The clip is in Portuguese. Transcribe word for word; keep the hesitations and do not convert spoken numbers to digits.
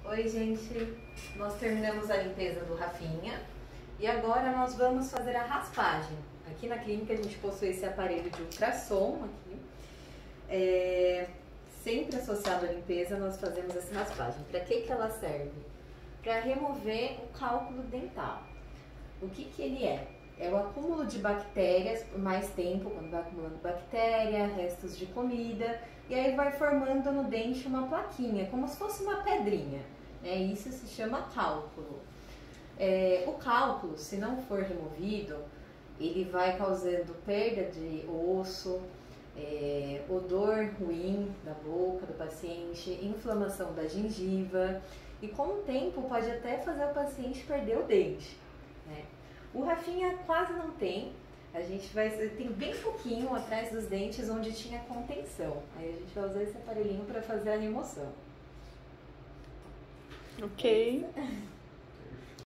Oi, gente! Nós terminamos a limpeza do Rafinha e agora nós vamos fazer a raspagem. Aqui na clínica a gente possui esse aparelho de ultrassom aqui. É, sempre associado à limpeza nós fazemos essa raspagem. Para que que ela serve? Para remover o cálculo dental. O que que ele é? É o acúmulo de bactérias por mais tempo, quando vai acumulando bactéria, restos de comida, e aí vai formando no dente uma plaquinha, como se fosse uma pedrinha. Né? Isso se chama cálculo. É, o cálculo, se não for removido, ele vai causando perda de osso, é, odor ruim da boca do paciente, inflamação da gengiva, e com o tempo pode até fazer o paciente perder o dente. Né? O Rafinha quase não tem, a gente vai tem bem pouquinho atrás dos dentes onde tinha contenção. Aí a gente vai usar esse aparelhinho para fazer a remoção. Ok.